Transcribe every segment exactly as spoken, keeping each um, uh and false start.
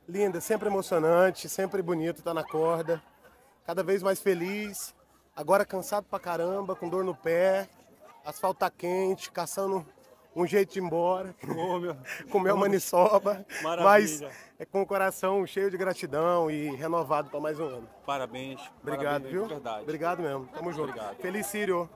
Linda, sempre emocionante, sempre bonito estar na corda. Cada vez mais feliz. Agora cansado pra caramba, com dor no pé. Asfalto tá quente, caçando um jeito de ir embora. Oh, meu... Comer uma maniçoba. Maravilha. Mas é com o coração cheio de gratidão e renovado para mais um ano. Parabéns. Obrigado, parabéns, viu? Verdade. Obrigado mesmo. Tamo junto. Obrigado. Feliz Sírio.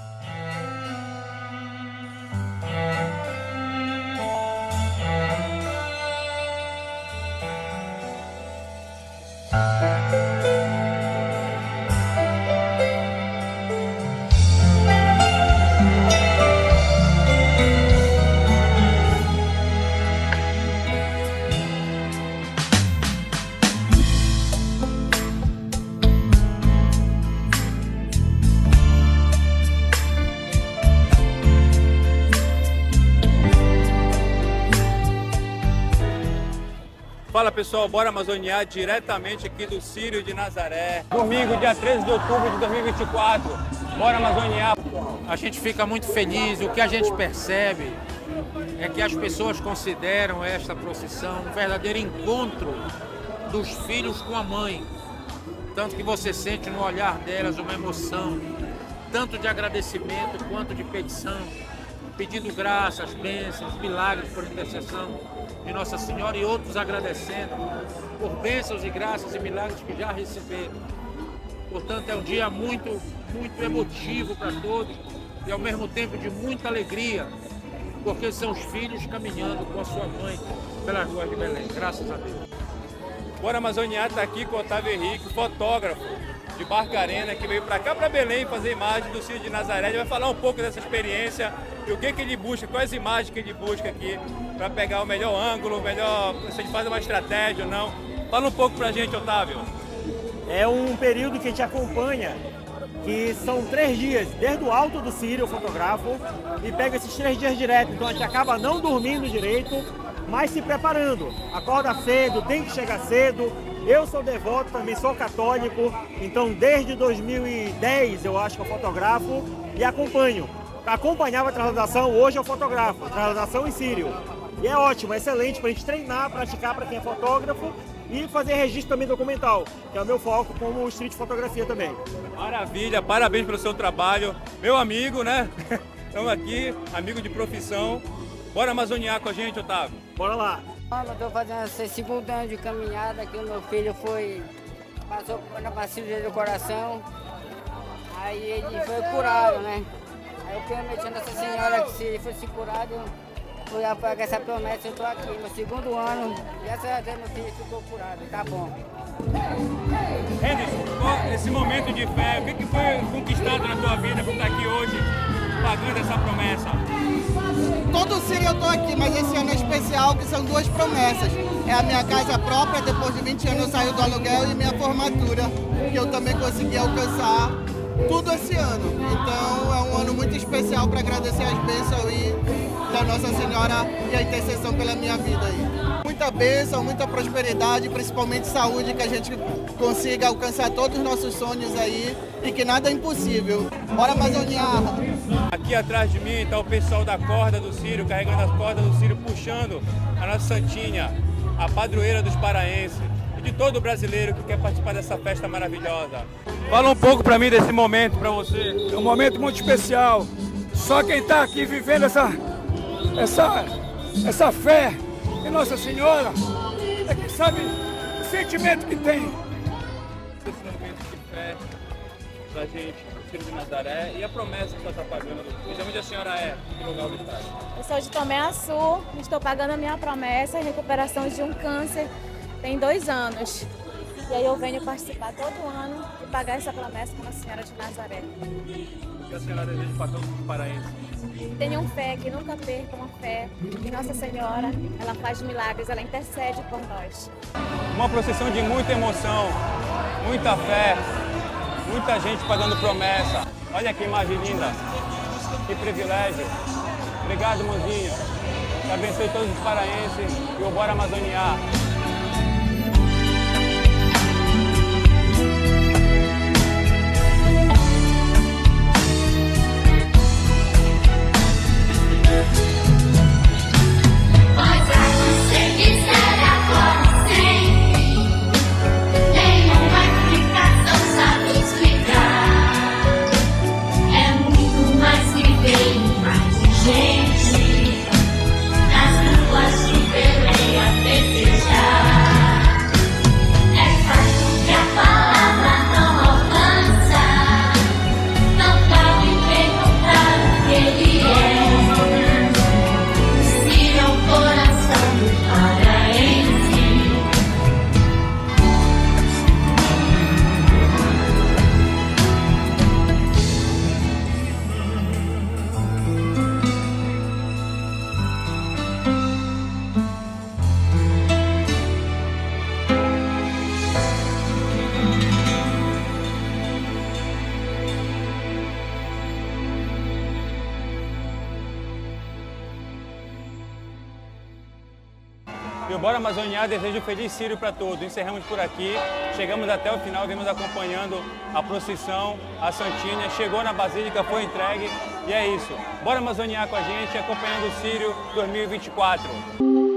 Fala pessoal, bora amazoniar diretamente aqui do Círio de Nazaré. Domingo, dia treze de outubro de dois mil e vinte e quatro. Bora amazoniar. A gente fica muito feliz. O que a gente percebe é que as pessoas consideram esta procissão um verdadeiro encontro dos filhos com a mãe. Tanto que você sente no olhar delas uma emoção, tanto de agradecimento quanto de petição, pedindo graças, bênçãos, milagres por intercessão de Nossa Senhora e outros agradecendo por bênçãos e graças e milagres que já receberam. Portanto, é um dia muito, muito emotivo para todos e ao mesmo tempo de muita alegria, porque são os filhos caminhando com a sua mãe pelas ruas de Belém, graças a Deus. Bora amazoniar está aqui com o Otávio Henrique, fotógrafo de Barcarena, que veio para cá, para Belém, fazer imagem do Círio de Nazaré. Ele vai falar um pouco dessa experiência e o que, que ele busca, quais imagens que ele busca aqui para pegar o melhor ângulo, o melhor, se ele faz uma estratégia ou não. Fala um pouco para a gente, Otávio. É um período que a gente acompanha, que são três dias, desde o alto do Círio eu fotografo e pego esses três dias direto, então a gente acaba não dormindo direito, mas se preparando. Acorda cedo, tem que chegar cedo. Eu sou devoto, também sou católico, então desde dois mil e dez eu acho que eu fotografo e acompanho. Acompanhava a transladação, hoje eu fotografo, transladação em Círio. E é ótimo, é excelente para a gente treinar, praticar para quem é fotógrafo e fazer registro também documental, que é o meu foco como street fotografia também. Maravilha, parabéns pelo seu trabalho. Meu amigo, né? Estamos aqui, amigo de profissão. Bora amazoniar com a gente, Otávio. Bora lá. Eu estou fazendo esse segundo ano de caminhada, que o meu filho foi, passou por uma cirurgia do coração, aí ele foi curado, né? Aí eu prometi a Nossa Senhora que se ele fosse curado, eu ia pagar essa promessa, eu estou aqui. No segundo ano, graças a Deus meu filho ficou curado, tá bom. Henderson, esse momento de fé, o que, que foi conquistado na tua vida por estar aqui hoje, pagando essa promessa? Todo Círio eu estou aqui, mas esse ano é especial, que são duas promessas. É a minha casa própria, depois de vinte anos eu saí do aluguel, e minha formatura, que eu também consegui alcançar tudo esse ano. Então é um ano muito especial para agradecer as bênçãos aí da Nossa Senhora e a intercessão pela minha vida aí. Muita bênção, muita prosperidade, principalmente saúde, que a gente consiga alcançar todos os nossos sonhos aí e que nada é impossível. Bora amazoniar! Aqui atrás de mim está o pessoal da corda do Círio, carregando as cordas do Círio, puxando a nossa Santinha, a padroeira dos paraenses e de todo brasileiro que quer participar dessa festa maravilhosa. Fala um pouco para mim desse momento, para você. É um momento muito especial. Só quem está aqui vivendo essa, essa, essa fé em Nossa Senhora é que sabe o sentimento que tem. Esse momento de fé da gente, o Círio de Nazaré, e a promessa que você está pagando. Veja onde a senhora é, que lugar do estado. Eu sou de Tomé Açu, estou pagando a minha promessa em recuperação de um câncer tem dois anos. E aí eu venho participar todo ano e pagar essa promessa com a Senhora de Nazaré. O que a senhora deseja para todos os paraenses? Tenham fé, que nunca percam a fé. E Nossa Senhora, ela faz milagres, ela intercede por nós. Uma procissão de muita emoção, muita fé, muita gente pagando promessa. Olha que imagem linda, que privilégio. Obrigado, mozinho. Que abençoe todos os paraenses e o Bora Amazoniar. Mas é você que será por sempre. no Bora Amazoniar desejo um feliz Círio para todos. Encerramos por aqui, chegamos até o final, vimos acompanhando a procissão, a Santinha, chegou na Basílica, foi entregue e é isso. Bora Amazoniar com a gente, acompanhando o Círio dois mil e vinte e quatro.